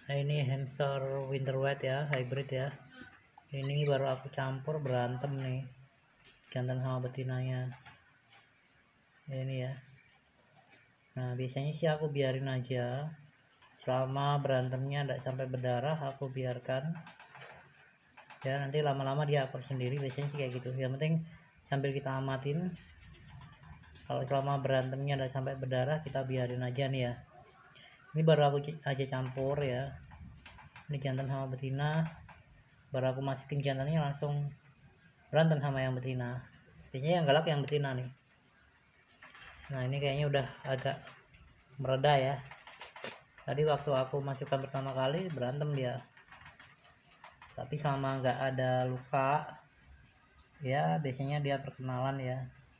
Nah, ini hamster winter white ya, hybrid ya. Ini baru aku campur, berantem nih jantan sama betinanya ini ya. Nah biasanya sih aku biarin aja selama berantemnya tidak sampai berdarah, aku biarkan ya, nanti lama-lama dia akur sendiri biasanya sih kayak gitu. Yang penting sambil kita amatin, kalau selama berantemnya tidak sampai berdarah kita biarin aja nih ya. Ini baru aku aja campur ya, ini jantan sama betina, baru aku masukin jantannya langsung berantem sama yang betina. Biasanya yang galak yang betina nih. Nah ini kayaknya udah agak mereda ya. Tadi waktu aku masukkan pertama kali berantem dia, tapi selama nggak ada luka ya biasanya dia perkenalan ya.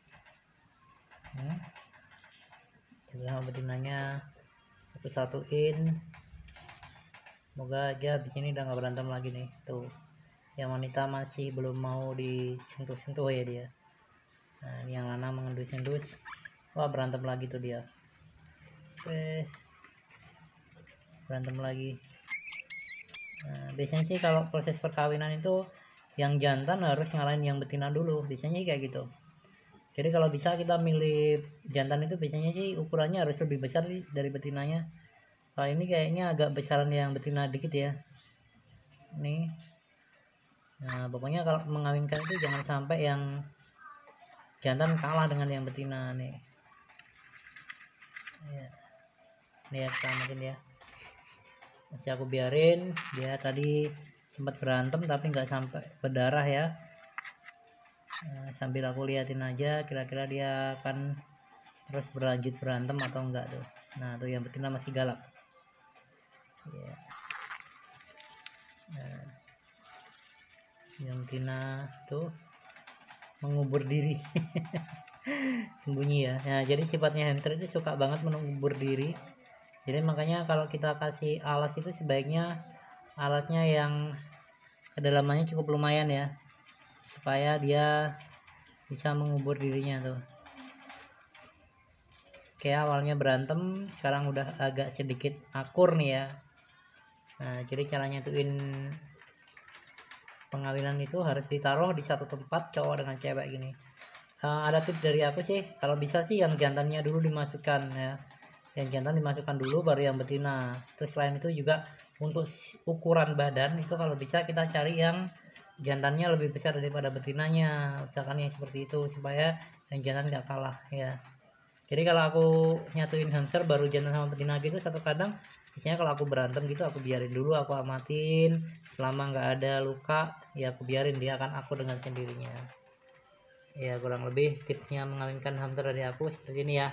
Jadi sama betinanya aku satuin, semoga aja di sini udah nggak berantem lagi nih. Tuh yang wanita masih belum mau disentuh-sentuh ya dia. Nah ini yang lana mengendus-endus, wah berantem lagi tuh dia. Berantem lagi. Nah, biasanya sih kalau proses perkawinan itu yang jantan harus ngalahin yang betina dulu, biasanya kayak gitu. Jadi kalau bisa kita milih jantan itu biasanya sih ukurannya harus lebih besar dari betinanya. Kalau ini kayaknya agak besaran yang betina dikit ya. Nih. Nah, pokoknya kalau mengawinkan itu jangan sampai yang jantan kalah dengan yang betina nih. Ya. Nih ya, kita amatin ya. Masih aku biarin, dia tadi sempat berantem tapi nggak sampai berdarah ya. Nah, sambil aku liatin aja kira-kira dia akan terus berlanjut berantem atau enggak tuh. Nah tuh yang betina masih galak ya. Nah, yang betina tuh mengubur diri sembunyi ya. Nah jadi sifatnya hamster itu suka banget mengubur diri, jadi makanya kalau kita kasih alas itu sebaiknya alasnya yang kedalamannya cukup lumayan ya, supaya dia bisa mengubur dirinya tuh. Kayak awalnya berantem, sekarang udah agak sedikit akur nih ya. Nah jadi cara nyatuin pengawinan itu harus ditaruh di satu tempat, cowok dengan cewek gini. Ada tips dari aku sih, kalau bisa sih yang jantannya dulu dimasukkan ya, yang jantan dimasukkan dulu baru yang betina. Terus selain itu juga untuk ukuran badan itu kalau bisa kita cari yang jantannya lebih besar daripada betinanya, misalkan yang seperti itu, supaya yang jantan nggak kalah ya. Jadi kalau aku nyatuin hamster baru jantan sama betina gitu satu kandang, biasanya kalau aku berantem gitu aku biarin dulu, aku amatin, selama nggak ada luka ya aku biarin, dia akan akur dengan sendirinya ya. Kurang lebih tipsnya mengawinkan hamster dari aku seperti ini ya.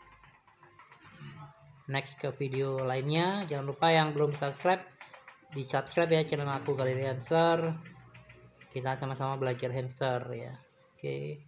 Next ke video lainnya, jangan lupa yang belum subscribe di subscribe ya channel aku Galeri Hamster, kita sama-sama belajar hamster ya. Oke.